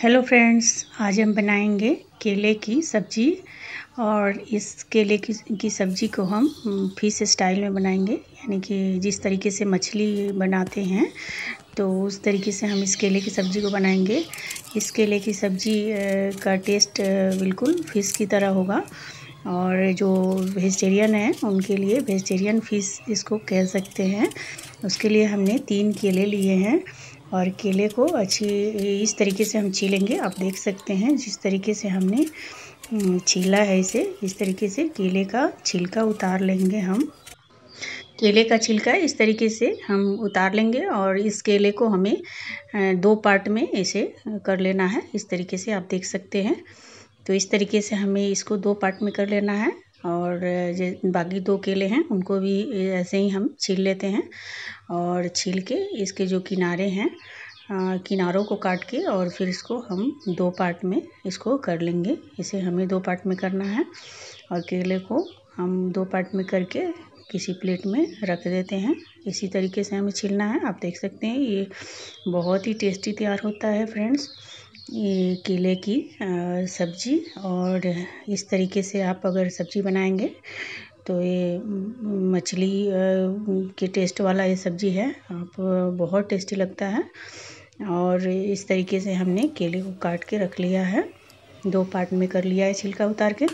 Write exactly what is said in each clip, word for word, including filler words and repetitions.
Hello friends, आज हम बनाएंगे केले की सब्ज़ी। और इस केले की की सब्ज़ी को हम फिश स्टाइल में बनाएंगे, यानी कि जिस तरीके से मछली बनाते हैं तो उस तरीके से हम इस केले की सब्ज़ी को बनाएंगे। इस केले की सब्ज़ी का टेस्ट बिल्कुल फ़िश की तरह होगा, और जो वेजिटेरियन है उनके लिए वेजिटेरियन फ़िश इसको कह सकते हैं। उसके लिए हमने तीन केले लिए हैं और केले को अच्छी इस तरीके से हम छीलेंगे। आप देख सकते हैं जिस तरीके से हमने छीला है इसे, इस तरीके से केले का छिलका उतार लेंगे। हम केले का छिलका इस तरीके से हम उतार लेंगे और इस केले को हमें दो पार्ट में ऐसे कर लेना है। इस तरीके से आप देख सकते हैं, तो इस तरीके से हमें इसको दो पार्ट में कर लेना है। और जो बाकी दो केले हैं उनको भी ऐसे ही हम छील लेते हैं, और छील के इसके जो किनारे हैं किनारों को काट के और फिर इसको हम दो पार्ट में इसको कर लेंगे। इसे हमें दो पार्ट में करना है और केले को हम दो पार्ट में करके किसी प्लेट में रख देते हैं। इसी तरीके से हमें छीलना है। आप देख सकते हैं ये बहुत ही टेस्टी तैयार होता है फ्रेंड्स, ये केले की सब्ज़ी। और इस तरीके से आप अगर सब्ज़ी बनाएंगे तो ये मछली के टेस्ट वाला ये सब्ज़ी है, आप बहुत टेस्टी लगता है। और इस तरीके से हमने केले को काट के रख लिया है, दो पार्ट में कर लिया है छिलका उतार के,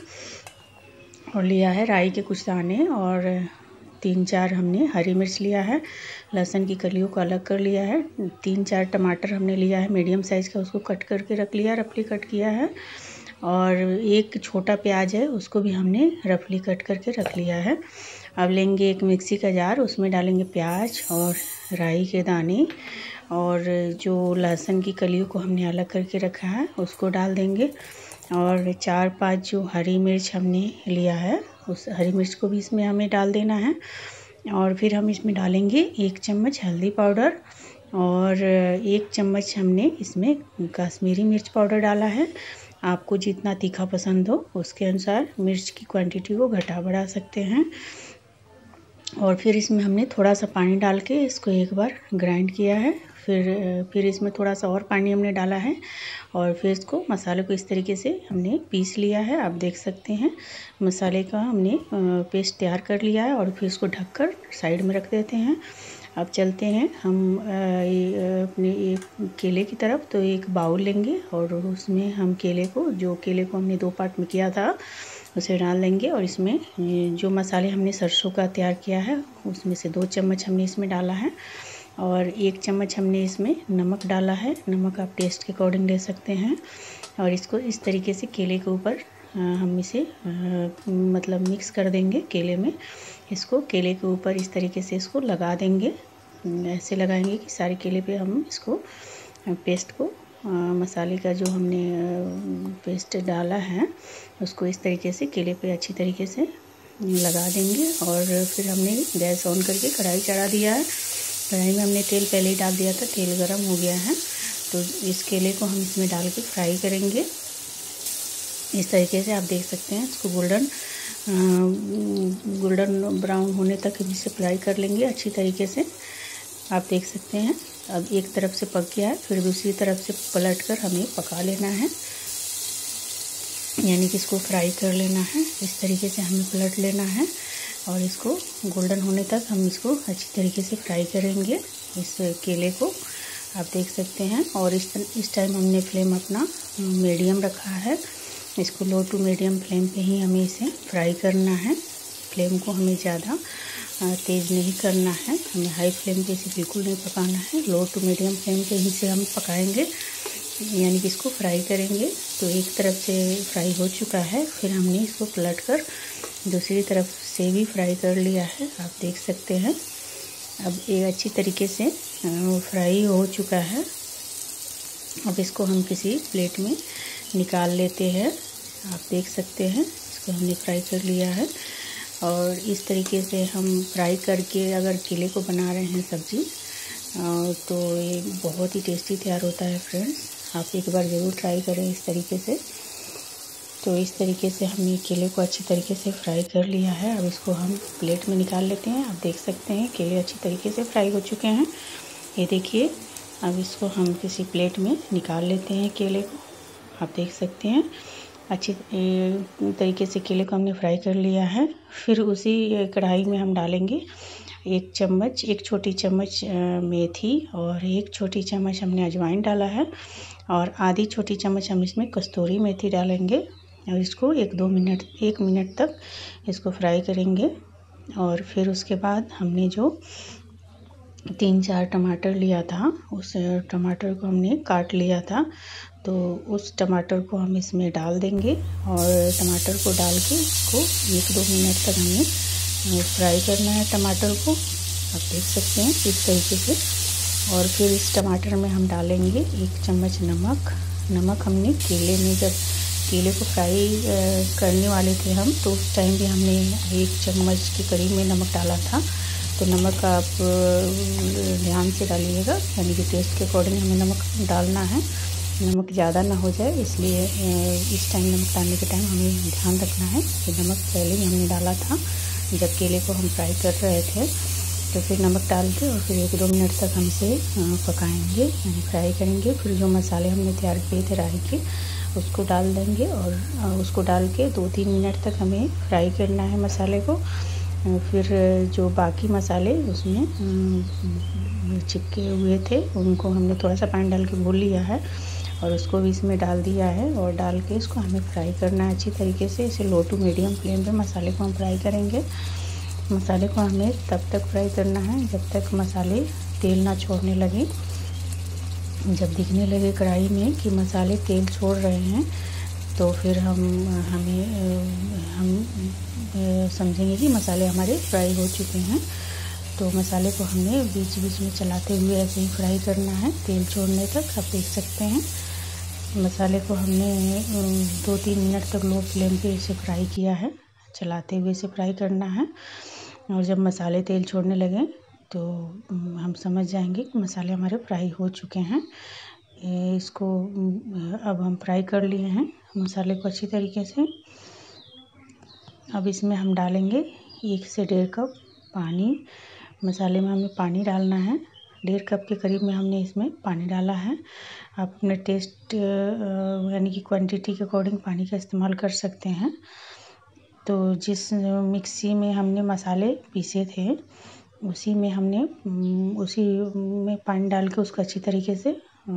और लिया है राई के कुछ दाने, और तीन चार हमने हरी मिर्च लिया है, लहसुन की कलियों को अलग कर लिया है, तीन चार टमाटर हमने लिया है मीडियम साइज़ का, उसको कट करके रख लिया, रफली कट किया है। और एक छोटा प्याज है उसको भी हमने रफली कट करके रख लिया है। अब लेंगे एक मिक्सी का जार, उसमें डालेंगे प्याज और राई के दाने, और जो लहसुन की कलियों को हमने अलग करके रखा है उसको डाल देंगे, और चार पांच जो हरी मिर्च हमने लिया है उस हरी मिर्च को भी इसमें हमें डाल देना है। और फिर हम इसमें डालेंगे एक चम्मच हल्दी पाउडर, और एक चम्मच हमने इसमें कश्मीरी मिर्च पाउडर डाला है। आपको जितना तीखा पसंद हो उसके अनुसार मिर्च की क्वांटिटी को घटा बढ़ा सकते हैं। और फिर इसमें हमने थोड़ा सा पानी डाल के इसको एक बार ग्राइंड किया है। फिर फिर इसमें थोड़ा सा और पानी हमने डाला है, और फिर इसको मसाले को इस तरीके से हमने पीस लिया है। आप देख सकते हैं मसाले का हमने पेस्ट तैयार कर लिया है, और फिर इसको ढककर साइड में रख देते हैं। अब चलते हैं हम अपने केले की तरफ। तो एक बाउल लेंगे और उसमें हम केले को जो केले को हमने दो पार्ट में किया था उसे डाल देंगे, और इसमें जो मसाले हमने सरसों का तैयार किया है उसमें से दो चम्मच हमने इसमें डाला है, और एक चम्मच हमने इसमें नमक डाला है। नमक आप टेस्ट के अकॉर्डिंग ले सकते हैं। और इसको इस तरीके से केले के ऊपर हम इसे मतलब मिक्स कर देंगे केले में। इसको केले के ऊपर इस तरीके से इसको लगा देंगे, ऐसे लगाएंगे कि सारे केले पे हम इसको पेस्ट को आ, मसाले का जो हमने पेस्ट डाला है उसको इस तरीके से केले पे अच्छी तरीके से लगा देंगे। और फिर हमने गैस ऑन करके कढ़ाई चढ़ा दिया है। कढ़ाई में हमने तेल पहले ही डाल दिया था, तेल गरम हो गया है, तो इस केले को हम इसमें डाल के फ्राई करेंगे। इस तरीके से आप देख सकते हैं इसको गोल्डन गोल्डन ब्राउन होने तक इसे फ्राई कर लेंगे अच्छी तरीके से। आप देख सकते हैं अब एक तरफ से पक गया है, फिर दूसरी तरफ से पलटकर हमें पका लेना है, यानी कि इसको फ्राई कर लेना है। इस तरीके से हमें पलट लेना है और इसको गोल्डन होने तक हम इसको अच्छी तरीके से फ्राई करेंगे इस केले को। आप देख सकते हैं। और इस इस टाइम हमने फ्लेम अपना मीडियम रखा है, इसको लो टू मीडियम फ्लेम पे ही हमें इसे फ्राई करना है। फ्लेम को हमें ज़्यादा तेज़ नहीं करना है, हमें हाई फ्लेम पे इसे बिल्कुल नहीं पकाना है, लो टू मीडियम फ्लेम पे ही से हम पकाएंगे, यानी कि इसको फ्राई करेंगे। तो एक तरफ से फ्राई हो चुका है, फिर हमने इसको पलट कर दूसरी तरफ से भी फ्राई कर लिया है। आप देख सकते हैं अब ये अच्छी तरीके से फ्राई हो चुका है। अब इसको हम किसी प्लेट में निकाल लेते हैं। आप देख सकते हैं इसको हमने फ्राई कर लिया है। और इस तरीके से हम फ्राई करके अगर केले को बना रहे हैं सब्ज़ी तो ये बहुत ही टेस्टी तैयार होता है फ्रेंड्स, आप एक बार ज़रूर ट्राई करें इस तरीके से। तो इस तरीके से हमने केले को अच्छी तरीके से फ्राई कर लिया है। अब इसको हम प्लेट में निकाल लेते हैं। आप देख सकते हैं केले अच्छी तरीके से फ्राई हो चुके हैं। ये देखिए अब इसको हम किसी प्लेट में निकाल लेते हैं केले को। आप देख सकते हैं अच्छी तरीके से केले को हमने फ्राई कर लिया है। फिर उसी कढ़ाई में हम डालेंगे एक चम्मच एक छोटी चम्मच मेथी और एक छोटी चम्मच हमने अजवाइन डाला है और आधी छोटी चम्मच हम इसमें कस्तूरी मेथी डालेंगे और इसको एक दो मिनट एक मिनट तक इसको फ्राई करेंगे। और फिर उसके बाद हमने जो तीन चार टमाटर लिया था उस टमाटर को हमने काट लिया था, तो उस टमाटर को हम इसमें डाल देंगे और टमाटर को डाल के इसको एक दो मिनट तक हमें फ्राई करना है टमाटर को। आप देख सकते हैं इस तरीके से। और फिर इस टमाटर में हम डालेंगे एक चम्मच नमक। नमक हमने केले में जब केले को फ्राई करने वाले थे हम, तो उस टाइम भी हमने एक चम्मच के करीब में नमक डाला था। तो नमक आप ध्यान से डालिएगा, यानी कि टेस्ट के अकॉर्डिंग हमें नमक डालना है, नमक ज़्यादा ना हो जाए, इसलिए इस टाइम नमक डालने के टाइम हमें ध्यान रखना है कि नमक पहले ही हमने डाला था जब केले को हम फ्राई कर रहे थे। तो फिर नमक डाल के और फिर एक दो मिनट तक हम इसे पकाएंगे, यानी फ्राई करेंगे। फिर जो मसाले हमने तैयार किए थे राई के उसको डाल देंगे और उसको डाल के दो तीन मिनट तक हमें फ्राई करना है मसाले को। फिर जो बाकी मसाले उसमें चिपके हुए थे उनको हमने थोड़ा सा पानी डाल के घोल लिया है और उसको भी इसमें डाल दिया है और डाल के इसको हमें फ्राई करना है अच्छी तरीके से। इसे लो टू मीडियम फ्लेम पे मसाले को हम फ्राई करेंगे। मसाले को हमें तब तक फ्राई करना है जब तक मसाले तेल ना छोड़ने लगे। जब दिखने लगे कढ़ाई में कि मसाले तेल छोड़ रहे हैं तो फिर हम हमें हम समझेंगे कि मसाले हमारे फ्राई हो चुके हैं। तो मसाले को हमने बीच बीच में चलाते हुए ऐसे ही फ्राई करना है तेल छोड़ने तक। आप देख सकते हैं मसाले को हमने दो तीन मिनट तक लो फ्लेम पे इसे फ्राई किया है, चलाते हुए इसे फ्राई करना है। और जब मसाले तेल छोड़ने लगे तो हम समझ जाएंगे कि मसाले हमारे फ्राई हो चुके हैं। इसको अब हम फ्राई कर लिए हैं मसाले को अच्छी तरीके से। अब इसमें हम डालेंगे एक से डेढ़ कप पानी। मसाले में हमें पानी डालना है, डेढ़ कप के करीब में हमने इसमें पानी डाला है। आप अपने टेस्ट यानी कि क्वांटिटी के अकॉर्डिंग पानी का इस्तेमाल कर सकते हैं। तो जिस मिक्सी में हमने मसाले पीसे थे उसी में हमने उसी में पानी डाल के उसको अच्छी तरीके से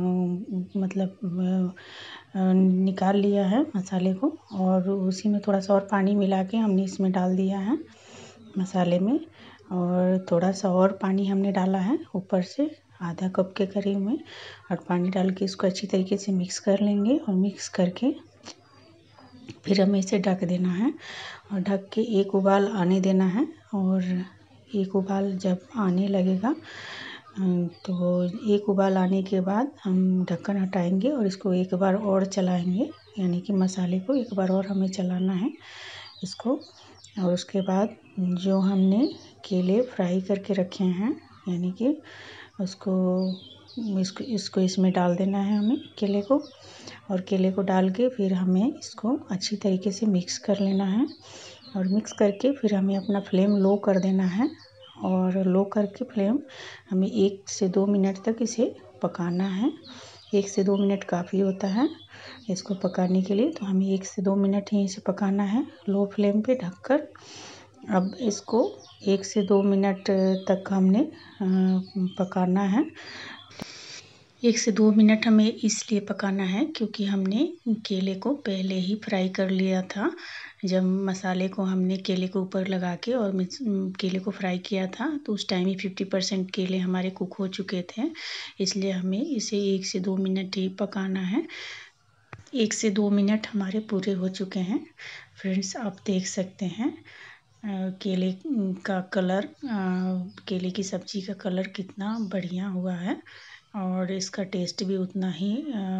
मतलब निकाल लिया है मसाले को, और उसी में थोड़ा सा और पानी मिला के हमने इसमें डाल दिया है मसाले में। और थोड़ा सा और पानी हमने डाला है ऊपर से आधा कप के करीब में, और पानी डाल के इसको अच्छी तरीके से मिक्स कर लेंगे। और मिक्स करके फिर हमें इसे ढक देना है और ढक के एक उबाल आने देना है। और एक उबाल जब आने लगेगा तो एक उबाल आने के बाद हम ढक्कन हटाएंगे और इसको एक बार और चलाएंगे, यानी कि मसाले को एक बार और हमें चलाना है इसको। और उसके बाद जो हमने केले फ्राई करके रखे हैं यानी कि उसको इसको इसको इसमें डाल देना है हमें केले को। और केले को डाल के फिर हमें इसको अच्छी तरीके से मिक्स कर लेना है। और मिक्स करके फिर हमें अपना फ्लेम लो कर देना है, और लो करके फ्लेम हमें एक से दो मिनट तक इसे पकाना है। एक से दो मिनट काफ़ी होता है इसको पकाने के लिए, तो हमें एक से दो मिनट ही इसे पकाना है लो फ्लेम पे ढककर। अब इसको एक से दो मिनट तक हमने पकाना है। एक से दो मिनट हमें इसलिए पकाना है क्योंकि हमने केले को पहले ही फ्राई कर लिया था। जब मसाले को हमने केले के ऊपर लगा के और केले को फ्राई किया था तो उस टाइम ही फिफ्टी परसेंट केले हमारे कुक हो चुके थे, इसलिए हमें इसे एक से दो मिनट ही पकाना है। एक से दो मिनट हमारे पूरे हो चुके हैं फ्रेंड्स। आप देख सकते हैं केले का कलर, केले की सब्ज़ी का कलर कितना बढ़िया हुआ है और इसका टेस्ट भी उतना ही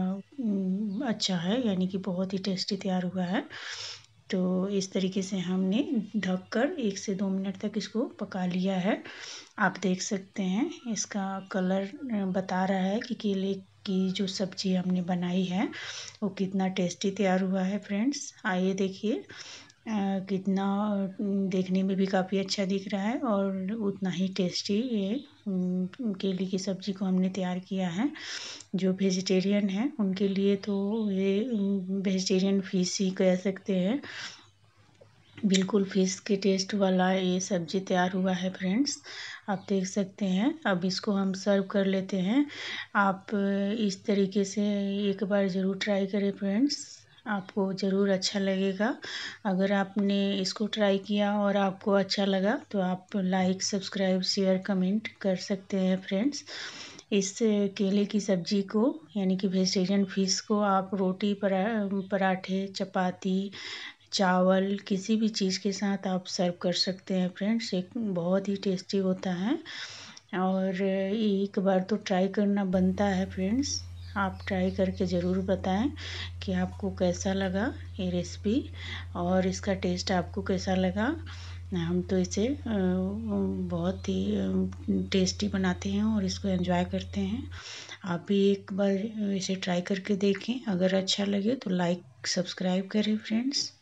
अच्छा है, यानी कि बहुत ही टेस्टी तैयार हुआ है। तो इस तरीके से हमने ढककर एक से दो मिनट तक इसको पका लिया है। आप देख सकते हैं इसका कलर बता रहा है कि केले की जो सब्ज़ी हमने बनाई है वो कितना टेस्टी तैयार हुआ है फ्रेंड्स। आइए देखिए कितना देखने में भी काफ़ी अच्छा दिख रहा है और उतना ही टेस्टी ये केले की सब्ज़ी को हमने तैयार किया है। जो वेजिटेरियन हैं उनके लिए तो ये वेजिटेरियन फ़िश ही कह सकते हैं। बिल्कुल फ़िश के टेस्ट वाला ये सब्ज़ी तैयार हुआ है फ्रेंड्स, आप देख सकते हैं। अब इसको हम सर्व कर लेते हैं। आप इस तरीके से एक बार ज़रूर ट्राई करें फ्रेंड्स, आपको ज़रूर अच्छा लगेगा। अगर आपने इसको ट्राई किया और आपको अच्छा लगा तो आप लाइक, सब्सक्राइब, शेयर, कमेंट कर सकते हैं फ्रेंड्स। इस केले की सब्ज़ी को यानी कि वेजिटेरियन फ़िश को आप रोटी, परा पराठे, चपाती, चावल किसी भी चीज़ के साथ आप सर्व कर सकते हैं फ्रेंड्स। एक बहुत ही टेस्टी होता है और एक बार तो ट्राई करना बनता है फ्रेंड्स। आप ट्राई करके ज़रूर बताएं कि आपको कैसा लगा ये रेसिपी और इसका टेस्ट आपको कैसा लगा। हम तो इसे बहुत ही टेस्टी बनाते हैं और इसको एंजॉय करते हैं। आप भी एक बार इसे ट्राई करके देखें। अगर अच्छा लगे तो लाइक, सब्सक्राइब करें फ्रेंड्स।